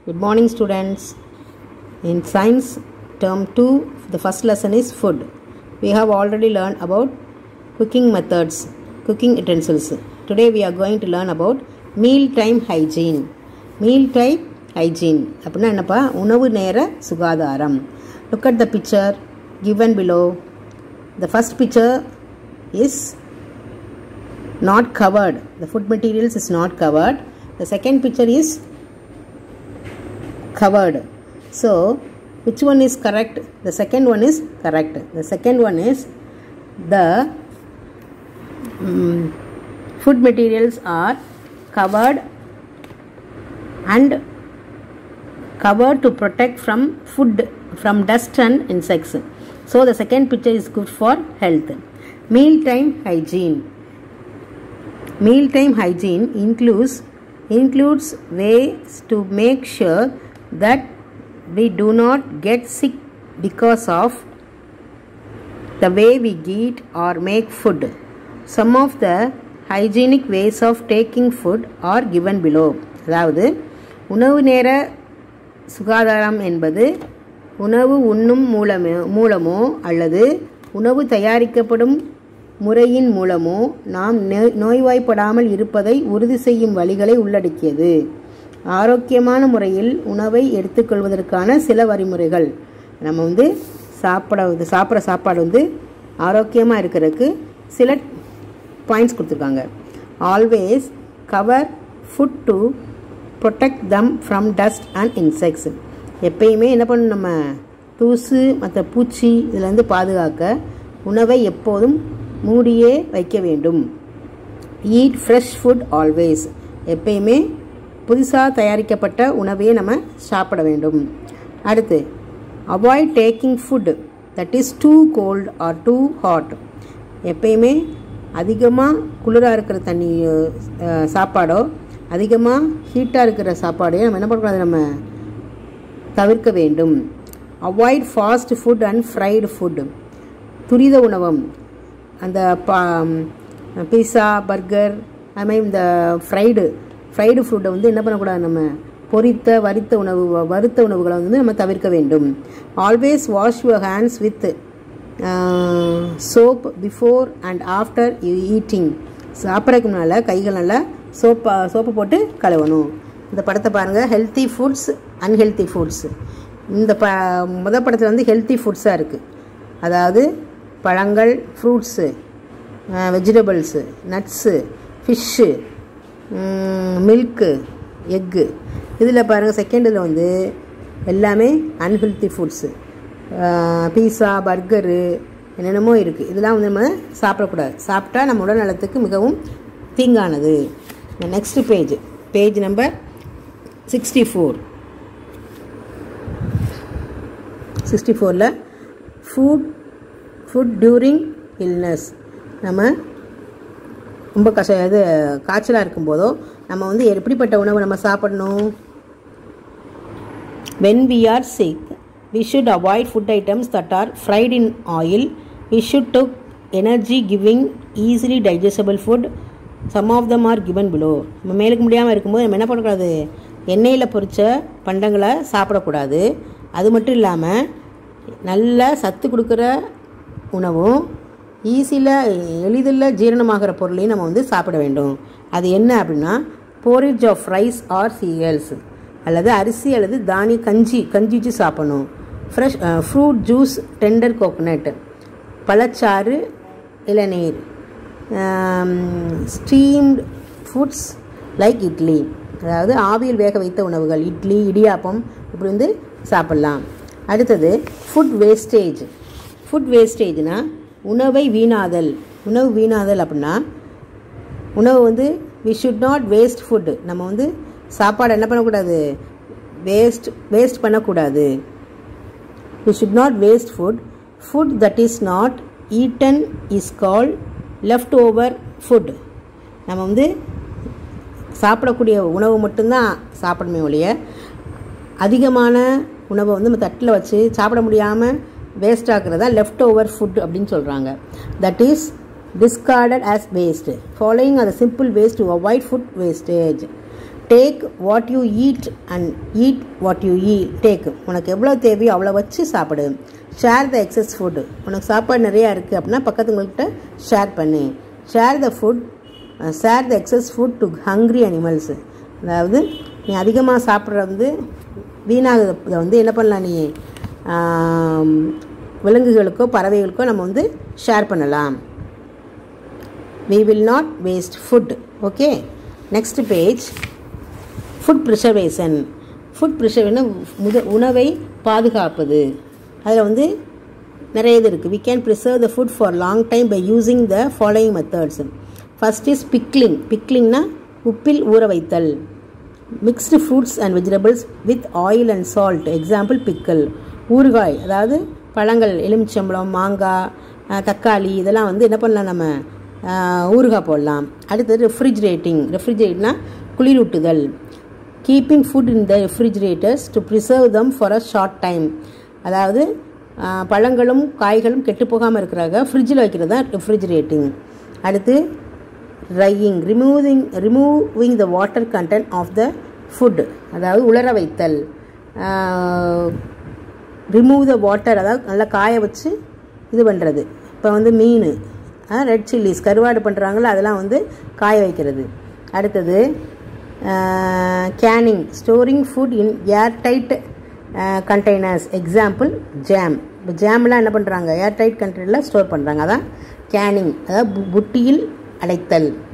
Good morning, students. In science term 2, the first lesson is food. We have already learned about cooking methods, cooking utensils. Today we are going to learn about mealtime hygiene. Mealtime hygiene அப்படினா என்னப்பா? உணவு நேர சுகாதாரம். Look at the picture given below. The first picture is not covered. The food materials is not covered. The second picture is covered. So which one is correct? The second one is correct. The second one is the food materials are covered and covered to protect from food from dust and insects. So the second picture is good for health. Mealtime hygiene. Mealtime hygiene includes ways to make sure that we do not get sick because of the way we eat or make food. Some of the hygienic ways of taking food are given below. அதாவது உணவு நேர சுகாதாரம் என்பது உணவு உண்ணும் மூலமோ அல்லது உணவு தயாரிக்கப்படும் முறையின் மூலமோ நாம் நோய்வாய்ப்படாமல் இருப்பதை உறுதி செய்யும் வழிகளை உள்ளடக்கியது. ஆரோக்கியமான முறையில் உணவை எடுத்துக்கொள்வதற்கான சில வழிமுறைகள். நம்ம சாப்பிட்ற சாப்பாடு ஆரோக்கியமாக இருக்கிறதுக்கு சில பாயிண்ட்ஸ் கொடுத்துருக்காங்க. Always cover food to protect them from dust and insects. எப்பயுமே என்ன பண்ணணும், நம்ம தூசு மற்ற பூச்சி இதிலேருந்து பாதுகாக்க உணவை எப்போதும் மூடியே வைக்க வேண்டும். Eat fresh food always. எப்பயுமே புதுசாக தயாரிக்கப்பட்ட உணவையே நம்ம சாப்பிட வேண்டும். அடுத்து avoid taking food that is too cold or too hot. எப்பயுமே அதிகமாக குளிராக இருக்கிற தண்ணி சாப்பாடோ அதிகமாக ஹீட்டாக இருக்கிற சாப்பாடையோ நம்ம என்ன பண்ணக்கூடாது, நம்ம தவிர்க்க வேண்டும். Avoid fast food and fried food. துரித உணவம், அந்த பீஸா பர்கர் அது மாதிரி இந்த ஃப்ரைடு ஃபுட்டை என்ன பண்ணக்கூடாது, நம்ம பொரித்த வறுத்த உணவுகளை நம்ம தவிர்க்க வேண்டும். Always wash your hands with soap before and after eating. சாப்பிட்றதுக்கு முன்னால் கைகள் நல்லா சோப்பு போட்டு கழுவணும். இந்த படத்தை பாருங்கள், ஹெல்த்தி ஃபுட்ஸ் அன்ஹெல்த்தி ஃபுட்ஸ். இந்த முதல் படத்தில் ஹெல்த்தி ஃபுட்ஸாக இருக்குது. அதாவது பழங்கள், fruits, vegetables, nuts, fish, milk, egg. இதில் பாருங்கள், செகண்டில் எல்லாமே அன்ஹெல்த்தி ஃபுட்ஸு. பீஸா பர்கரு என்னென்னமோ இருக்குது. இதெல்லாம் நம்ம சாப்பிடக்கூடாது. சாப்பிட்டா நம்ம உடல் நலத்துக்கு மிகவும் தீங்கானது. Next page number 64. 64ல் ஃபுட் டியூரிங் இல்னஸ். நம்ம ரொம்ப காய்ச்சலாக இருக்கும்போதோ நம்ம எப்படிப்பட்ட உணவு நம்ம சாப்பிடணும்? When we are sick, we should avoid food items that are fried in oil. We should take energy-giving, easily digestible food. Some of them are given below. நம்ம மேலுக்கு முடியாமல் இருக்கும்போது நம்ம என்ன பண்ணக்கூடாது, எண்ணெயில் பொரித்த பண்டங்களை சாப்பிடக்கூடாது. அது மட்டும் இல்லாமல் நல்ல சத்து கொடுக்குற உணவும் எளிதில் ஜீரணமாகிற பொருளையும் நம்ம சாப்பிட வேண்டும். அது என்ன அப்படின்னா, porridge of rice or cereals, அல்லது அரிசி அல்லது தானிய கஞ்சி வச்சு சாப்பிடணும். Fresh fruit juice, tender coconut, பழச்சாறு, இளநீர். ஸ்டீம்டு ஃபுட்ஸ் லைக் இட்லி, அதாவது ஆவியில் வேக வைத்த உணவுகள், இட்லி, இடியாப்பம் இப்படி சாப்பிட்லாம். அடுத்தது ஃபுட் வேஸ்டேஜ். ஃபுட் வேஸ்டேஜ்னா உணவு வீணாதல் அப்படின்னா உணவு we should not waste food. நம்ம சாப்பாடு என்ன பண்ணக்கூடாது, வேஸ்ட் பண்ணக்கூடாது. we should not waste food that is not eaten is called leftover food. நம்ம சாப்பிடக்கூடிய உணவு மட்டும்தான் சாப்பிடணுமே ஒழிய அதிகமான உணவை நம்ம தட்டில் வச்சு சாப்பிட முடியாமல் வேஸ்ட் ஆகிறதா லெஃப்ட் ஓவர் ஃபுட் அப்படின்னு சொல்கிறாங்க. That is discarded as waste. Following are the simple ways to avoid food wastage. Take what you eat and eat what you take. உனக்கு எவ்வளோ தேவையோ அவ்வளோ வச்சு சாப்பிடு. Share the excess food. உனக்கு சாப்பாடு நிறையா இருக்குது அப்படின்னா பக்கத்துங்கள்கிட்ட ஷேர் பண்ணு. Share the excess food to hungry animals. அதாவது நீ அதிகமாக சாப்பிட்ற வீணாகிறத என்ன பண்ணலாம், நீ விலங்குகளுக்கோ பறவைகளுக்கோ நம்ம ஷேர் பண்ணலாம். we will not waste food. okay, next page. Food preservation. Food preservation உணவை பாதுகாப்பது. அதில் நிறைய இது இருக்குது. we can preserve the food for long time by using the following methods. first is pickling. pickling-னா உப்பில் ஊற வைத்தல். mixed fruits and vegetables with oil and salt. example pickle. ஊறுகாய், அதாவது பழங்கள், எலுமிச்சம்பழம், மாங்காய், தக்காளி, இதெல்லாம் என்ன பண்ணலாம், நம்ம ஊறுகாய் போடலாம். அடுத்தது ரெஃப்ரிஜரேட்னா குளிரூட்டுதல். Keeping food in the refrigerators to preserve them for a short time. அதாவது பழங்களும் காய்களும் கெட்டு போகாமல் இருக்கிறாங்க ஃப்ரிட்ஜில் வைக்கிறது தான் ரெஃப்ரிஜரேட்டிங். அடுத்து drying, removing the water content of the food. அதாவது உலர வைத்தல். ரிமூவ் த வாட்டர், அதாவது நல்லா காய வச்சு இது பண்ணுறது. இப்போ மீன், ரெட் சில்லிஸ் கருவாடு பண்ணுறாங்களோ அதெல்லாம் காய வைக்கிறது. அடுத்தது canning, storing food in airtight containers. Example jam. இப்போ ஜாம்லாம் என்ன பண்ணுறாங்க, ஏர்டைட் கண்டெய்னரில் ஸ்டோர் பண்ணுறாங்க. அதான் கேனிங், அதாவது புட்டியில் அடைத்தல்.